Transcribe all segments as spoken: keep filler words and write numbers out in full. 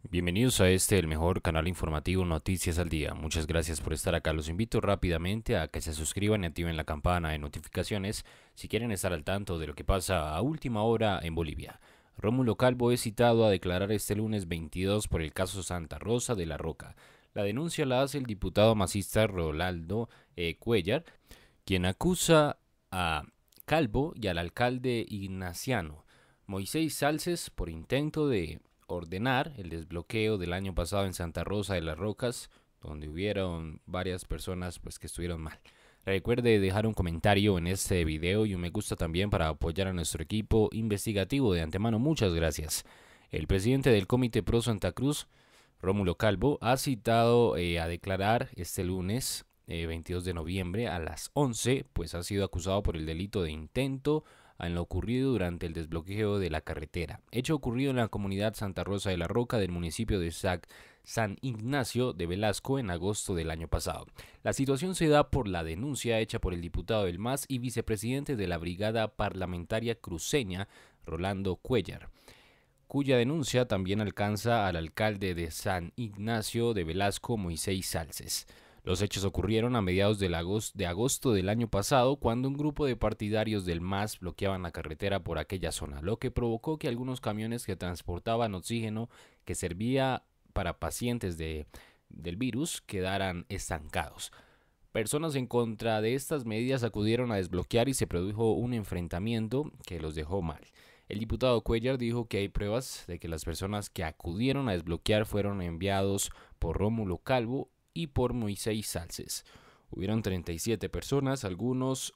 Bienvenidos a este, el mejor canal informativo Noticias al Día. Muchas gracias por estar acá. Los invito rápidamente a que se suscriban y activen la campana de notificaciones si quieren estar al tanto de lo que pasa a última hora en Bolivia. Rómulo Calvo es citado a declarar este lunes veintidós por el caso Santa Rosa de la Roca. La denuncia la hace el diputado masista Rolando eh, Cuellar, quien acusa a Calvo y al alcalde ignaciano Moisés Salces por intento de ordenar el desbloqueo del año pasado en Santa Rosa de las Rocas, donde hubieron varias personas pues que estuvieron mal. Recuerde dejar un comentario en este video y un me gusta también para apoyar a nuestro equipo investigativo. De antemano, muchas gracias. El presidente del Comité Pro Santa Cruz, Rómulo Calvo, ha citado eh, a declarar este lunes eh, veintidós de noviembre a las once, pues ha sido acusado por el delito de intento en lo ocurrido durante el desbloqueo de la carretera, hecho ocurrido en la comunidad Santa Rosa de la Roca del municipio de San Ignacio de Velasco en agosto del año pasado. La situación se da por la denuncia hecha por el diputado del M A S y vicepresidente de la Brigada Parlamentaria Cruceña, Rolando Cuellar, cuya denuncia también alcanza al alcalde de San Ignacio de Velasco, Moisés Salces. Los hechos ocurrieron a mediados de agosto del año pasado, cuando un grupo de partidarios del M A S bloqueaban la carretera por aquella zona, lo que provocó que algunos camiones que transportaban oxígeno que servía para pacientes de, del virus quedaran estancados. Personas en contra de estas medidas acudieron a desbloquear y se produjo un enfrentamiento que los dejó mal. El diputado Cuellar dijo que hay pruebas de que las personas que acudieron a desbloquear fueron enviados por Rómulo Calvo y por Moisés Salces. Hubieron treinta y siete personas, algunos,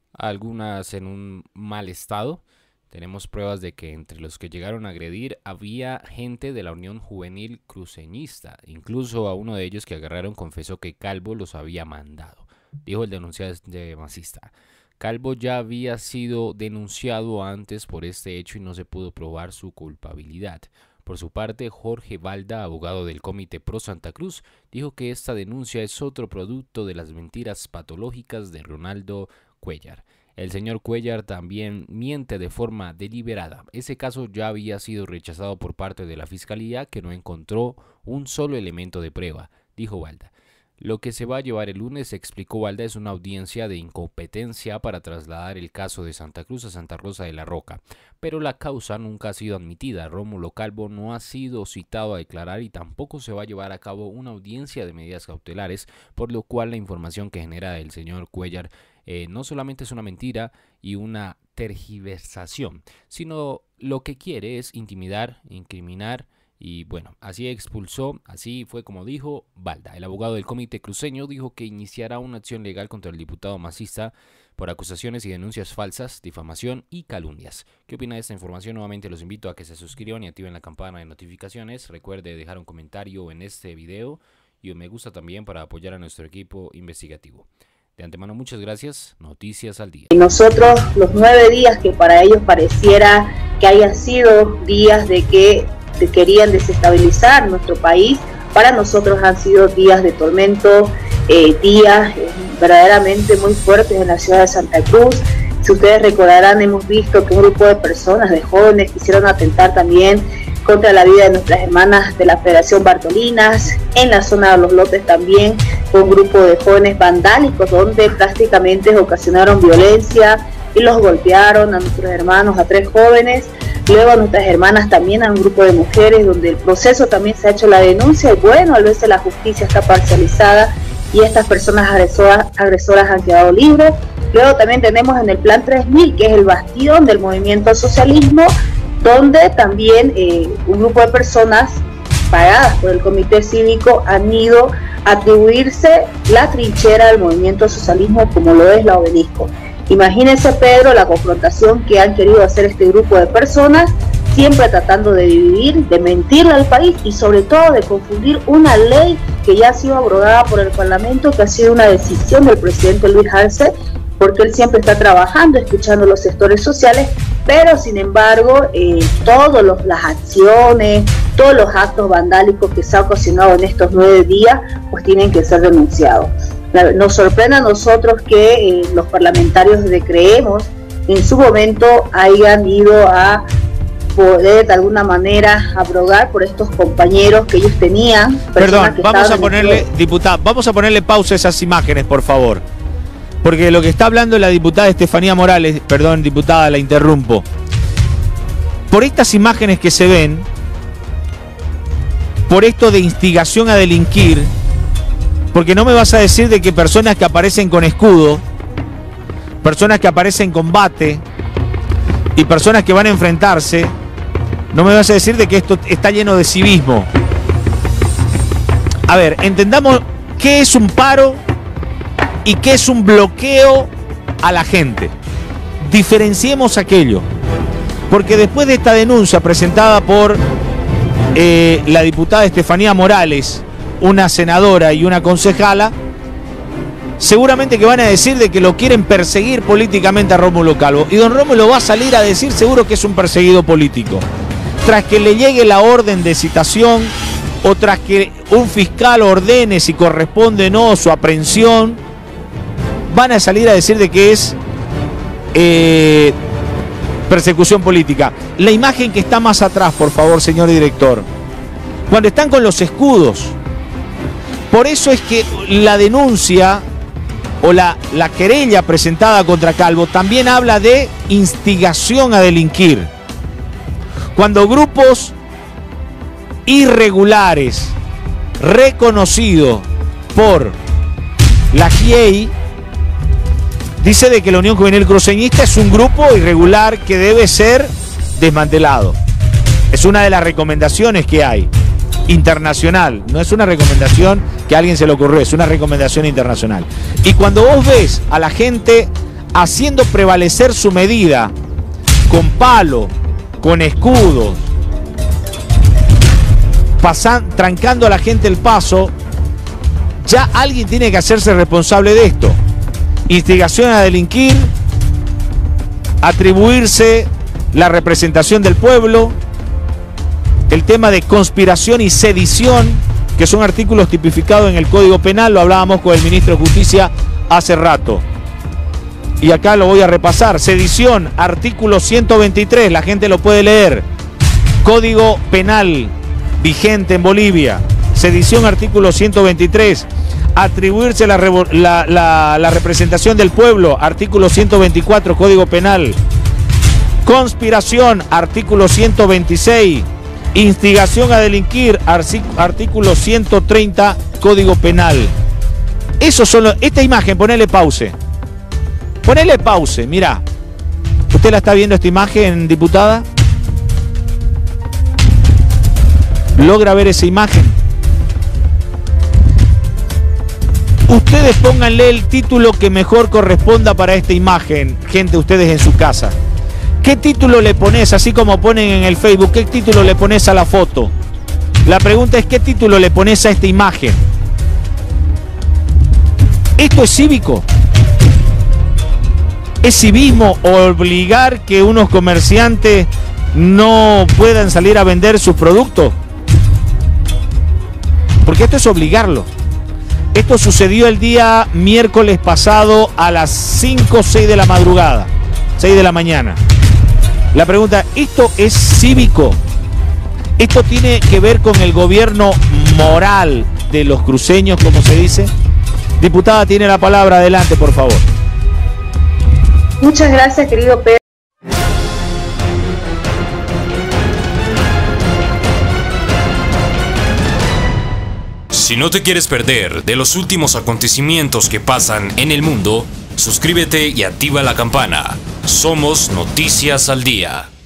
algunas en un mal estado. Tenemos pruebas de que entre los que llegaron a agredir había gente de la Unión Juvenil Cruceñista. Incluso a uno de ellos que agarraron confesó que Calvo los había mandado, dijo el denunciante masista. Calvo ya había sido denunciado antes por este hecho y no se pudo probar su culpabilidad. Por su parte, Jorge Balda, abogado del Comité Pro Santa Cruz, dijo que esta denuncia es otro producto de las mentiras patológicas de Rolando Cuellar. El señor Cuellar también miente de forma deliberada. Ese caso ya había sido rechazado por parte de la Fiscalía, que no encontró un solo elemento de prueba, dijo Balda. Lo que se va a llevar el lunes, explicó Balda, es una audiencia de incompetencia para trasladar el caso de Santa Cruz a Santa Rosa de la Roca, pero la causa nunca ha sido admitida. Rómulo Calvo no ha sido citado a declarar y tampoco se va a llevar a cabo una audiencia de medidas cautelares, por lo cual la información que genera el señor Cuellar eh, no solamente es una mentira y una tergiversación, sino lo que quiere es intimidar, incriminar. Y bueno, así expulsó, así fue como dijo Balda. El abogado del Comité Cruceño dijo que iniciará una acción legal contra el diputado masista por acusaciones y denuncias falsas, difamación y calumnias. ¿Qué opina de esta información? Nuevamente los invito a que se suscriban y activen la campana de notificaciones. Recuerde dejar un comentario en este video y un me gusta también para apoyar a nuestro equipo investigativo. De antemano, muchas gracias. Noticias al Día. Y nosotros, los nueve días que para ellos pareciera que hayan sido días de que querían desestabilizar nuestro país, para nosotros han sido días de tormento, eh, días eh, verdaderamente muy fuertes en la ciudad de Santa Cruz. Si ustedes recordarán, hemos visto que un grupo de personas, de jóvenes, quisieron atentar también contra la vida de nuestras hermanas de la Federación Bartolinas. En la zona de Los Lotes también un grupo de jóvenes vandálicos donde prácticamente ocasionaron violencia y los golpearon a nuestros hermanos, a tres jóvenes. Luego a nuestras hermanas también, a un grupo de mujeres donde el proceso también se ha hecho la denuncia y bueno, a veces la justicia está parcializada y estas personas agresoras, agresoras han quedado libres. Luego también tenemos en el Plan tres mil, que es el bastión del movimiento socialismo, donde también eh, un grupo de personas pagadas por el comité cívico han ido a atribuirse la trinchera del movimiento socialismo como lo es la Obelisco. Imagínense, Pedro, la confrontación que han querido hacer este grupo de personas, siempre tratando de dividir, de mentirle al país y sobre todo de confundir una ley que ya ha sido abrogada por el Parlamento, que ha sido una decisión del presidente Luis Arce, porque él siempre está trabajando, escuchando los sectores sociales, pero sin embargo, eh, todas las acciones, todos los actos vandálicos que se han ocasionado en estos nueve días, pues tienen que ser denunciados. Nos sorprende a nosotros que eh, los parlamentarios de Creemos en su momento hayan ido a poder de alguna manera abrogar por estos compañeros que ellos tenían. Perdón, vamos a ponerle, diputada, vamos a ponerle pausa a esas imágenes, por favor. Porque lo que está hablando la diputada Estefanía Morales, perdón, diputada, la interrumpo. Por estas imágenes que se ven, por esto de instigación a delinquir, porque no me vas a decir de que personas que aparecen con escudo, personas que aparecen con bate y personas que van a enfrentarse, no me vas a decir de que esto está lleno de civismo. A ver, entendamos qué es un paro y qué es un bloqueo a la gente. Diferenciemos aquello. Porque después de esta denuncia presentada por eh, la diputada Estefanía Morales, una senadora y una concejala, seguramente que van a decir de que lo quieren perseguir políticamente a Rómulo Calvo. Y don Rómulo va a salir a decir seguro que es un perseguido político. Tras que le llegue la orden de citación o tras que un fiscal ordene si corresponde o no su aprehensión, van a salir a decir de que es eh, persecución política. La imagen que está más atrás, por favor, señor director. Cuando están con los escudos. Por eso es que la denuncia o la, la querella presentada contra Calvo también habla de instigación a delinquir. Cuando grupos irregulares reconocidos por la G I E I dice de que la Unión Juvenil Cruceñista es un grupo irregular que debe ser desmantelado. Es una de las recomendaciones que hay, internacional. No es una recomendación que a alguien se le ocurrió, es una recomendación internacional. Y cuando vos ves a la gente haciendo prevalecer su medida con palo, con escudos, pasan, trancando a la gente el paso, ya alguien tiene que hacerse responsable de esto. Instigación a delinquir, atribuirse la representación del pueblo, el tema de conspiración y sedición, que son artículos tipificados en el Código Penal, lo hablábamos con el ministro de Justicia hace rato. Y acá lo voy a repasar. Sedición, artículo ciento veintitrés, la gente lo puede leer. Código Penal vigente en Bolivia. Sedición, artículo ciento veintitrés. Atribuirse la, la, la, la representación del pueblo, artículo ciento veinticuatro, Código Penal. Conspiración, artículo ciento veintiséis. Instigación a delinquir, artículo ciento treinta, Código Penal. Esos son los, esta imagen, ponele pause. Ponele pause, mirá. ¿Usted la está viendo esta imagen, diputada? ¿Logra ver esa imagen? Ustedes pónganle el título que mejor corresponda para esta imagen, gente, ustedes en su casa. ¿Qué título le pones, así como ponen en el Facebook, qué título le pones a la foto? La pregunta es, ¿qué título le pones a esta imagen? ¿Esto es cívico? ¿Es civismo obligar que unos comerciantes no puedan salir a vender sus productos? Porque esto es obligarlo. Esto sucedió el día miércoles pasado a las cinco o seis de la madrugada, seis de la mañana. La pregunta, ¿esto es cívico? ¿Esto tiene que ver con el gobierno moral de los cruceños, como se dice? Diputada, tiene la palabra, adelante, por favor. Muchas gracias, querido Pedro. Si no te quieres perder de los últimos acontecimientos que pasan en el mundo, suscríbete y activa la campana. Somos Noticias al Día.